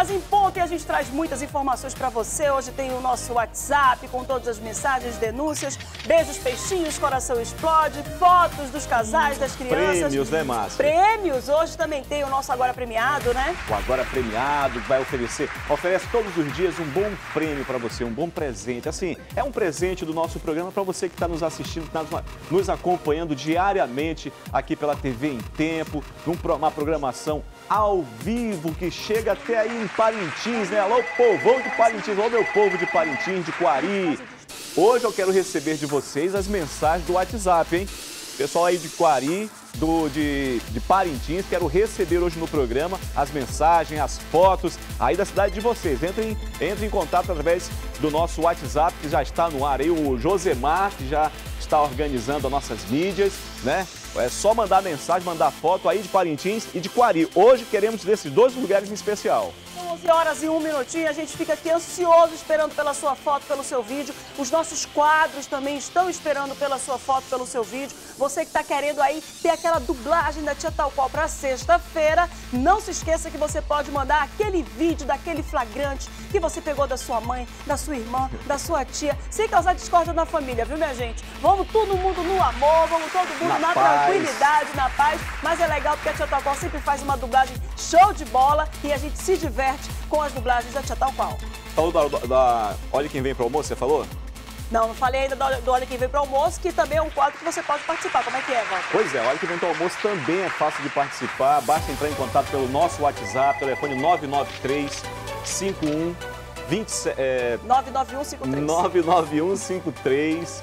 horas em ponto e a gente traz muitas informações para você. Hoje tem o nosso WhatsApp com todas as mensagens, denúncias, beijos, peixinhos, coração explode, fotos dos casais, das crianças. Prêmios, né, Márcia? Prêmios. Hoje também tem o nosso Agora Premiado, né? O Agora Premiado vai oferece todos os dias um bom prêmio para você, um bom presente. Assim, é um presente do nosso programa para você que está nos assistindo, está nos acompanhando diariamente aqui pela TV em Tempo, uma programação ao vivo que chega até aí em Parintins, né? Alô, povão de Parintins, alô, meu povo de Parintins, de Quari. Hoje eu quero receber de vocês as mensagens do WhatsApp, hein? Pessoal aí de Quari, de Parintins, quero receber hoje no programa as mensagens, as fotos aí da cidade de vocês. Entrem em contato através do nosso WhatsApp, que já está no ar aí, o Josemar, que já está organizando as nossas mídias, né? É só mandar mensagem, mandar foto aí de Parintins e de Quari. Hoje queremos desses dois lugares em especial. 11 horas e 1 minutinho, a gente fica aqui ansioso esperando pela sua foto, pelo seu vídeo. Os nossos quadros também estão esperando pela sua foto, pelo seu vídeo. Você que está querendo aí ter aquela dublagem da Tia Tal Qual para sexta-feira, não se esqueça que você pode mandar aquele vídeo daquele flagrante que você pegou da sua mãe, da sua irmã, da sua tia, sem causar discórdia na família, viu, minha gente? Vamos todo mundo no amor, vamos todo mundo na tranquilidade, na paz. Mas é legal porque a Tia Tal Qual sempre faz uma dublagem show de bola e a gente se diverte com as dublagens da Tia Tal Qual. Falou Olha Quem Vem Pro Almoço, você falou? Não falei ainda do Olha Quem Vem Pro Almoço, que também é um quadro que você pode participar. Como é que é, Walter? Pois é, Olha Quem Vem Pro Almoço também é fácil de participar. Basta entrar em contato pelo nosso WhatsApp, telefone 993 51 99153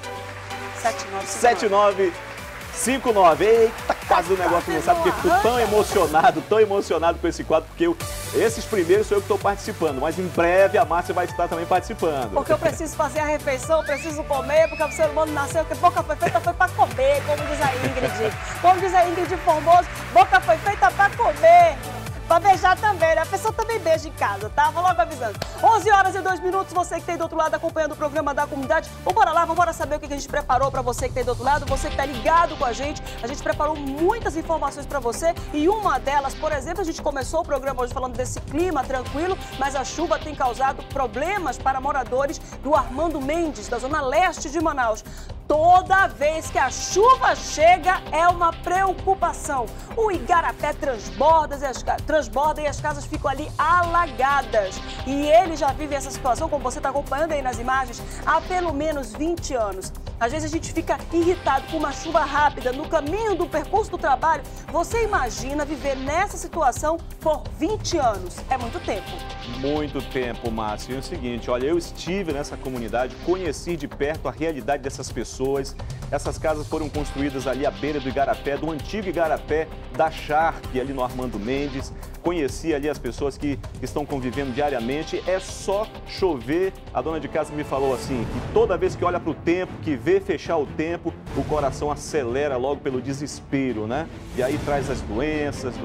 7959. Eita, quase o negócio não sabe, porque fico tão emocionado com esse quadro, porque esses primeiros sou eu que estou participando, mas em breve a Márcia vai estar também participando. Porque eu preciso fazer a refeição, eu preciso comer, porque o ser humano nasceu, porque boca foi feita foi para comer, como diz a Ingrid. Como diz a Ingrid Formoso, boca foi feita para comer. Pra beijar também, né? A pessoa também beija em casa, tá? Vou logo avisando. 11 horas e 2 minutos, você que tem do outro lado acompanhando o programa da comunidade. Vambora lá, vambora saber o que a gente preparou pra você que tem do outro lado, você que tá ligado com a gente. A gente preparou muitas informações pra você e uma delas, por exemplo, a gente começou o programa hoje falando desse clima tranquilo, mas a chuva tem causado problemas para moradores do Armando Mendes, da zona leste de Manaus. Toda vez que a chuva chega, é uma preocupação. O igarapé transborda e as casas ficam ali alagadas. E ele já vive essa situação, como você está acompanhando aí nas imagens, há pelo menos 20 anos. Às vezes a gente fica irritado com uma chuva rápida no caminho do percurso do trabalho. Você imagina viver nessa situação por 20 anos. É muito tempo. Muito tempo, Márcio. E é o seguinte, olha, eu estive nessa comunidade, conheci de perto a realidade dessas pessoas. Essas casas foram construídas ali à beira do igarapé, do antigo igarapé da Sharp, ali no Armando Mendes. Conheci ali as pessoas que estão convivendo diariamente. É só chover. A dona de casa me falou assim, que toda vez que olha para o tempo, que vê fechar o tempo, o coração acelera logo pelo desespero, né? E aí traz as doenças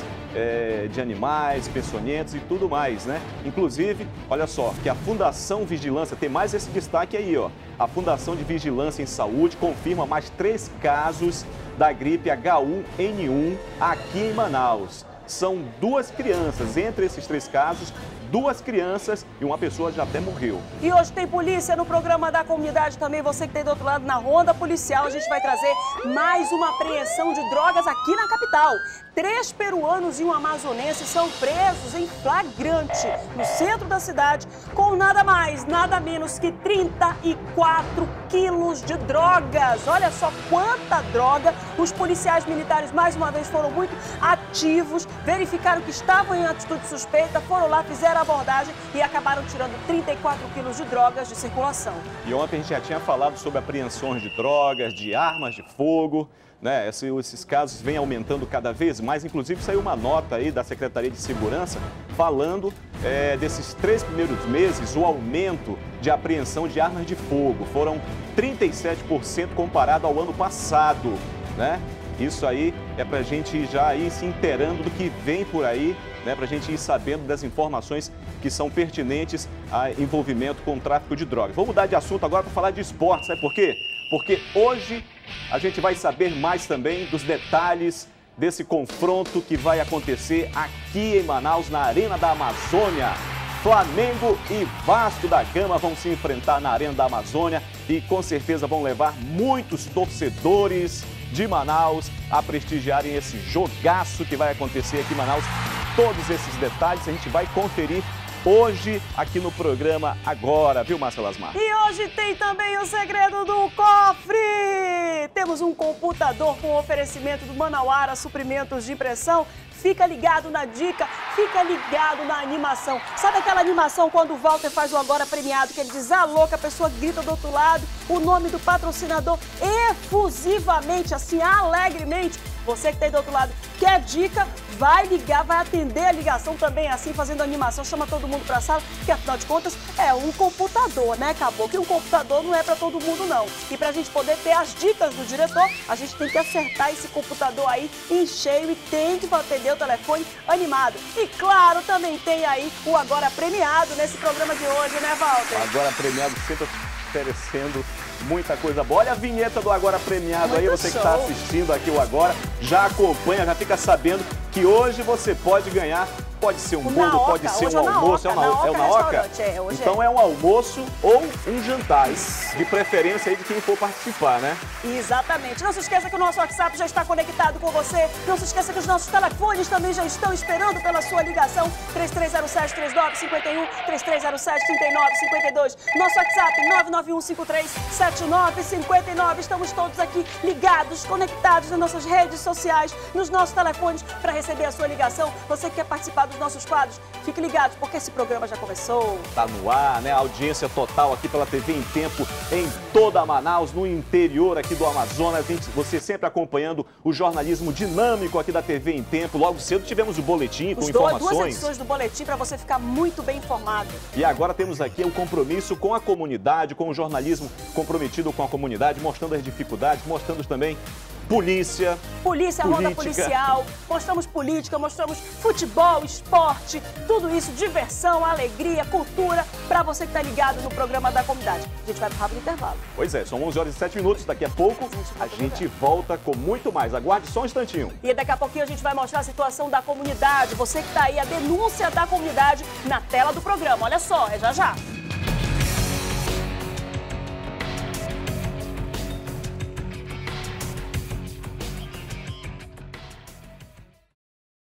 de animais, peçonhentos e tudo mais, né? Inclusive, olha só, que a Fundação Vigilância, tem mais esse destaque aí, ó. A Fundação de Vigilância em Saúde confirma mais 3 casos da gripe H1N1 aqui em Manaus. São 2 crianças, entre esses 3 casos, 2 crianças e uma pessoa já até morreu. E hoje tem polícia no programa da comunidade também. Você que tem do outro lado na ronda policial, a gente vai trazer mais uma apreensão de drogas aqui na capital. 3 peruanos e um amazonense são presos em flagrante no centro da cidade com nada mais, nada menos que 34 quilos de drogas. Olha só quanta droga. Os policiais militares, mais uma vez, foram muito ativos, verificaram que estavam em atitude suspeita, foram lá, fizeram a abordagem e acabaram tirando 34 quilos de drogas de circulação. E ontem a gente já tinha falado sobre apreensões de drogas, de armas de fogo, né? Esses casos vêm aumentando cada vez mais. Inclusive saiu uma nota aí da Secretaria de Segurança falando desses 3 primeiros meses, o aumento de apreensão de armas de fogo. Foram 37% comparado ao ano passado, né? Isso aí é para a gente já ir se inteirando do que vem por aí, né? Para a gente ir sabendo das informações que são pertinentes a envolvimento com o tráfico de drogas. Vamos mudar de assunto agora para falar de esporte, sabe por quê? Porque hoje a gente vai saber mais também dos detalhes desse confronto que vai acontecer aqui em Manaus, na Arena da Amazônia. Flamengo e Vasco da Gama vão se enfrentar na Arena da Amazônia e com certeza vão levar muitos torcedores de Manaus a prestigiarem esse jogaço que vai acontecer aqui em Manaus. Todos esses detalhes a gente vai conferir hoje aqui no programa agora, viu, Márcia Lasmar? E hoje tem também o segredo do cofre! Temos um computador com oferecimento do Manauara Suprimentos de Impressão. Fica ligado na dica, fica ligado na animação. Sabe aquela animação quando o Walter faz o Agora Premiado, que ele diz alô, que a pessoa grita do outro lado, o nome do patrocinador efusivamente, assim, alegremente. Você que está aí do outro lado, quer dica, vai ligar, vai atender a ligação também assim, fazendo animação, chama todo mundo para a sala, porque afinal de contas é um computador, né, Caboclo? E um computador não é para todo mundo, não. E para a gente poder ter as dicas do diretor, a gente tem que acertar esse computador aí em cheio e tem que atender o telefone animado. E claro, também tem aí o Agora Premiado nesse programa de hoje, né, Walter? Agora Premiado sempre oferecendo muita coisa boa. Olha a vinheta do Agora Premiado aí, você que está assistindo aqui o Agora, já acompanha, já fica sabendo que hoje você pode ganhar. Pode ser um bolo, pode ser um almoço. É o Naoca? Então é um almoço ou um jantar. De preferência aí de quem for participar, né? Exatamente. Não se esqueça que o nosso WhatsApp já está conectado com você. Não se esqueça que os nossos telefones também já estão esperando pela sua ligação. 3307-3951, 3307-3952. Nosso WhatsApp 991537959. Estamos todos aqui ligados, conectados nas nossas redes sociais, nos nossos telefones para receber a sua ligação. Você que quer participar dos nossos quadros, fique ligado, porque esse programa já começou. Tá no ar, né? A audiência total aqui pela TV em Tempo, em toda Manaus, no interior aqui do Amazonas. Você sempre acompanhando o jornalismo dinâmico aqui da TV em Tempo. Logo cedo tivemos o boletim com informações. 2 edições do boletim para você ficar muito bem informado. E agora temos aqui o compromisso com a comunidade, com o jornalismo comprometido com a comunidade, mostrando as dificuldades, mostrando também polícia, roda policial, mostramos política, mostramos futebol, esporte, tudo isso, diversão, alegria, cultura, para você que está ligado no programa da comunidade. A gente vai para o rápido intervalo. Pois é, são 11h07, daqui a pouco a gente volta com muito mais. Aguarde só um instantinho. E daqui a pouquinho a gente vai mostrar a situação da comunidade, você que está aí, a denúncia da comunidade na tela do programa. Olha só, é já já.